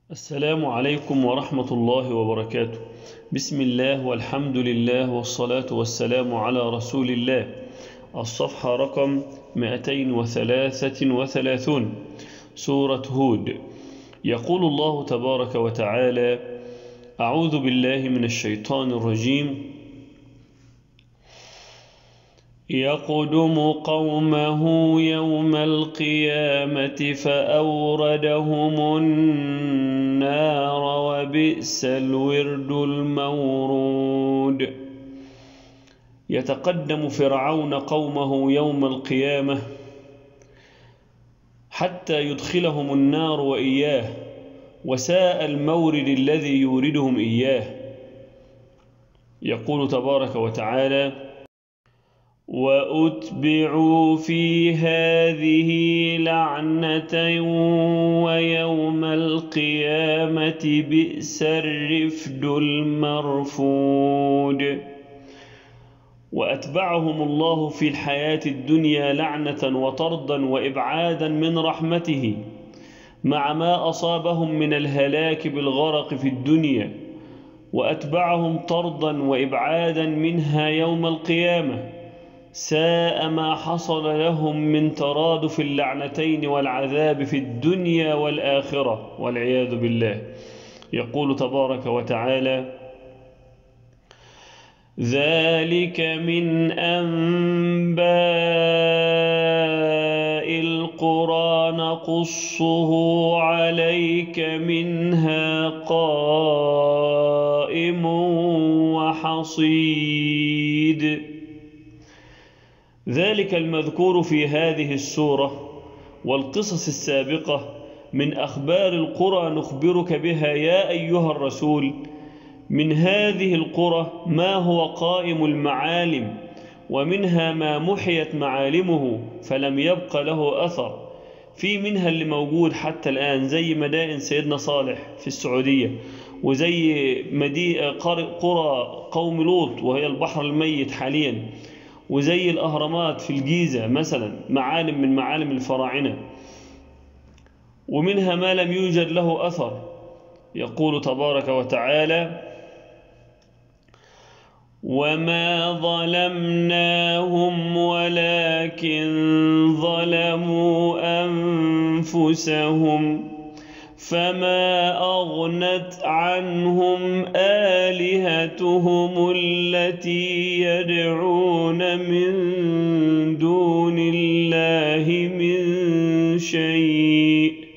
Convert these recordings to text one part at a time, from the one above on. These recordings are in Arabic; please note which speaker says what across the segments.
Speaker 1: السلام عليكم ورحمة الله وبركاته. بسم الله والحمد لله والصلاة والسلام على رسول الله. الصفحة رقم 233، سورة هود. يقول الله تبارك وتعالى: أعوذ بالله من الشيطان الرجيم. يقدم قومه يوم القيامة فأوردهم النار وبئس الورد المورود. يتقدم فرعون قومه يوم القيامة حتى يدخلهم النار وإياه، وساء المورد الذي يوردهم إياه. يقول تبارك وتعالى: وأتبعوا في هذه لعنة ويوم القيامة بئس الرفد المرفود. وأتبعهم الله في الحياة الدنيا لعنة وطردا وإبعادا من رحمته، مع ما أصابهم من الهلاك بالغرق في الدنيا، وأتبعهم طردا وإبعادا منها يوم القيامة. ساء ما حصل لهم من ترادف اللعنتين والعذاب في الدنيا والآخرة والعياذ بالله. يقول تبارك وتعالى: ذلك من أنباء القرى نقصه عليك منها قائم وحصيد. ذلك المذكور في هذه السورة والقصص السابقة من أخبار القرى نخبرك بها يا أيها الرسول. من هذه القرى ما هو قائم المعالم، ومنها ما محيت معالمه فلم يبق له أثر. في منها اللي موجود حتى الآن، زي مدائن سيدنا صالح في السعودية، وزي قرى قوم لوط وهي البحر الميت حاليا، وزي الأهرامات في الجيزة مثلا، معالم من معالم الفراعنة. ومنها ما لم يوجد له أثر. يقول تبارك وتعالى: وما ظلمناهم ولكن ظلموا أنفسهم فما أغنت عنهم آلهتهم التي يدعون من دون الله من شيء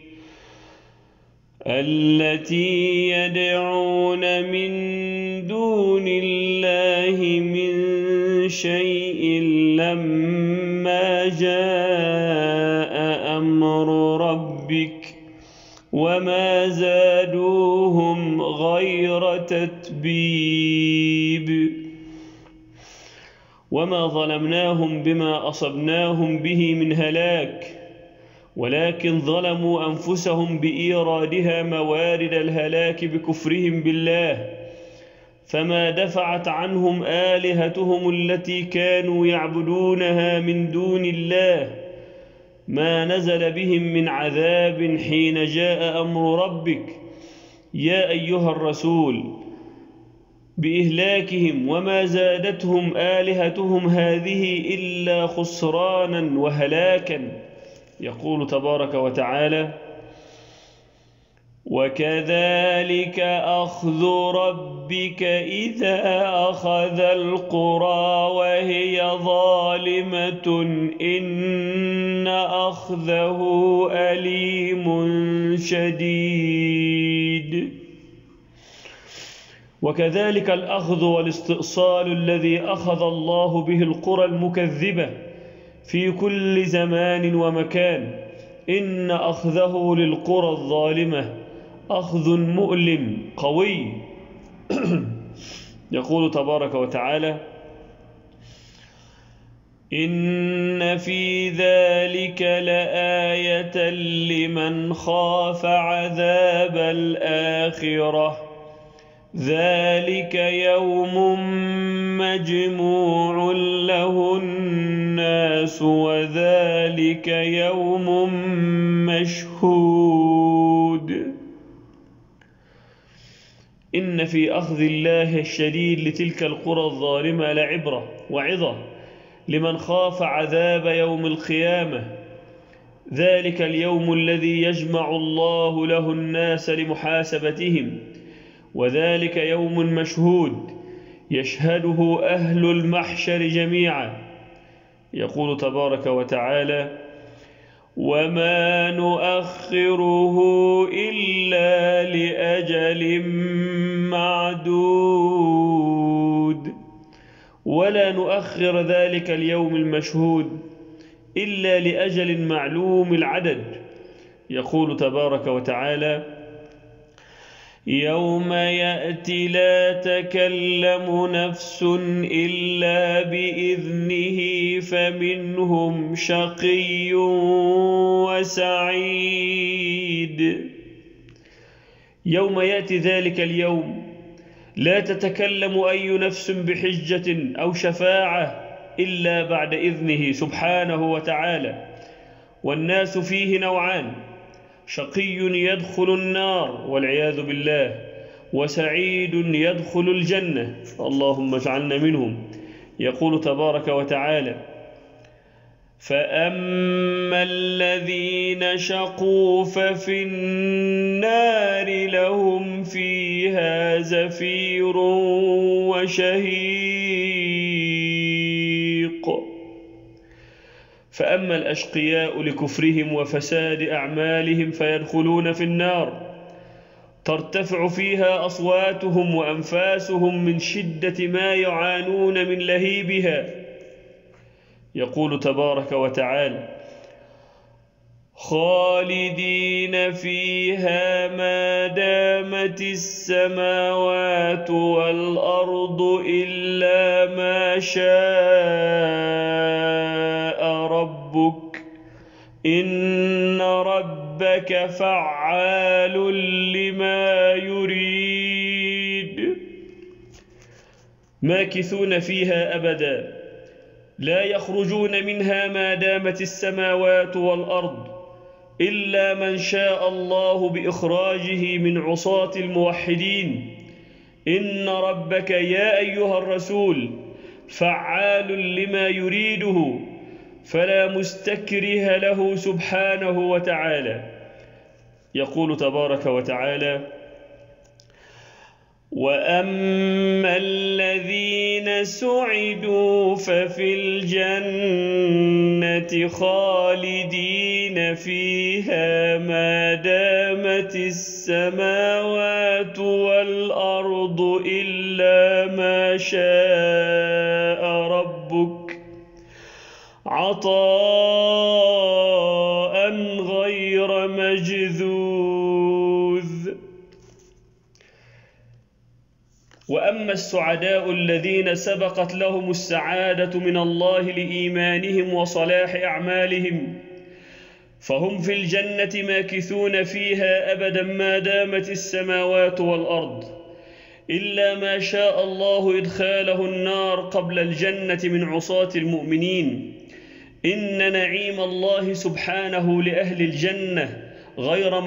Speaker 1: لما جاء أمر ربك وما زادوهم غير تتبيب. وما ظلمناهم بما أصبناهم به من هلاك، ولكن ظلموا أنفسهم بإيرادها موارد الهلاك بكفرهم بالله، فما دفعت عنهم آلهتهم التي كانوا يعبدونها من دون الله ما نزل بهم من عذاب حين جاء أمر ربك يا أيها الرسول بإهلاكهم. وما زادتهم آلهتهم هذه إلا خسرانا وهلاكا. يقول تبارك وتعالى: وكذلك أخذ ربك إذا أخذ القرى وهي ظالمة إن أخذه أليم شديد. وكذلك الأخذ والاستئصال الذي أخذ الله به القرى المكذبة في كل زمان ومكان. إن أخذه للقرى الظالمة أخذ مؤلم قوي. يقول تبارك وتعالى: إن في ذلك لآية لمن خاف عذاب الآخرة ذلك يوم مجموع له الناس وذلك يوم مشهود. إن في أخذ الله الشديد لتلك القرى الظالمة لعبرة وعظة لمن خاف عذاب يوم القيامة. ذلك اليوم الذي يجمع الله له الناس لمحاسبتهم، وذلك يوم مشهود يشهده أهل المحشر جميعا. يقول تبارك وتعالى: وما نؤخره إلا لأجل معدود. ولا نؤخر ذلك اليوم المشهود إلا لأجل معلوم العدد. يقول تبارك وتعالى: يوم يأتي لا تكلم نفس إلا بإذنه فمنهم شقي وسعيد. يوم يأتي ذلك اليوم لا تتكلم أي نفس بحجة أو شفاعة إلا بعد إذنه سبحانه وتعالى. والناس فيه نوعان: شقي يدخل النار والعياذ بالله، وسعيد يدخل الجنة، اللهم اجعلنا منهم. يقول تبارك وتعالى: فأما الذين شقوا ففي النار لهم فيها زفير وشهيق. فأما الأشقياء لكفرهم وفساد أعمالهم فيدخلون في النار ترتفع فيها أصواتهم وأنفاسهم من شدة ما يعانون من لهيبها. يقول تبارك وتعالى: خالدين فيها ما دامت السماوات والأرض إلا ما شاء ربك إن ربك فعال لما يريد. ماكثون فيها أبدا لا يخرجون منها ما دامت السماوات والأرض إلا من شاء الله بإخراجه من عصاة الموحدين. إن ربك يا أيها الرسول فعال لما يريده فلا مستكره له سبحانه وتعالى. يقول تبارك وتعالى: وأما الذين سعدوا ففي الجنة خالدين فيها ما دامت السماوات والأرض إلا ما شاء ربك عطاء غير مجذوذ. وأما السعداء الذين سبقت لهم السعادة من الله لإيمانهم وصلاح أعمالهم فهم في الجنة ماكثون فيها أبدا ما دامت السماوات والأرض إلا ما شاء الله إدخاله النار قبل الجنة من عصاة المؤمنين. إن نعيم الله سبحانه لأهل الجنة غير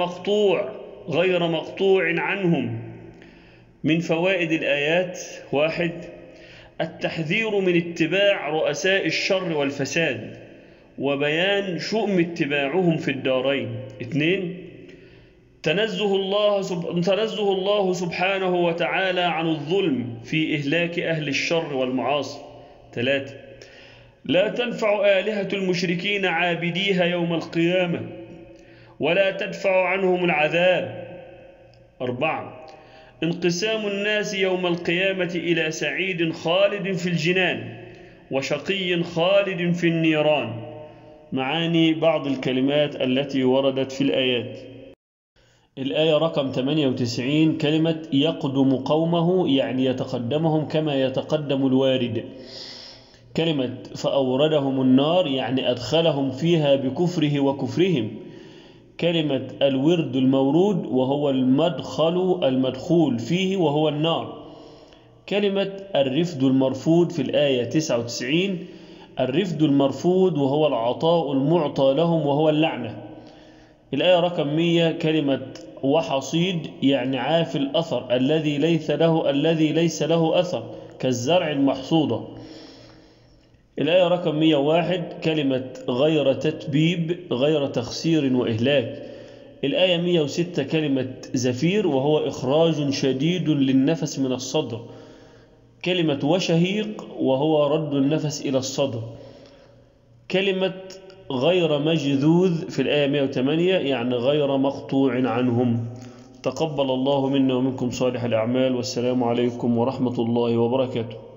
Speaker 1: مقطوع عنهم. من فوائد الآيات: 1. التحذير من اتباع رؤساء الشر والفساد وبيان شؤم اتباعهم في الدارين. 2. تنزه الله سبحانه وتعالى عن الظلم في إهلاك أهل الشر والمعاصي. 3. لا تنفع آلهة المشركين عابديها يوم القيامة ولا تدفع عنهم العذاب. 4. انقسام الناس يوم القيامة إلى سعيد خالد في الجنان وشقي خالد في النيران. معاني بعض الكلمات التي وردت في الآيات: الآية رقم 98 كلمة يقدم قومه يعني يتقدمهم كما يتقدم الوارد. كلمة فأوردهم النار يعني أدخلهم فيها بكفره وكفرهم. كلمة الورد المورود وهو المدخول فيه وهو النار. كلمة الرفد المرفود في الآية 99 الرفد المرفود وهو العطاء المعطى لهم وهو اللعنة. الآية رقم 100 كلمة وحصيد يعني عافي الأثر الذي ليس له أثر كالزرع المحصودة. الآية رقم 101 كلمة غير تتبيب غير تخسير وإهلاك. الآية 106 كلمة زفير وهو إخراج شديد للنفس من الصدر. كلمة وشهيق وهو رد النفس إلى الصدر. كلمة غير مجذوذ في الآية 108 يعني غير مقطوع عنهم. تقبل الله منا ومنكم صالح الأعمال، والسلام عليكم ورحمة الله وبركاته.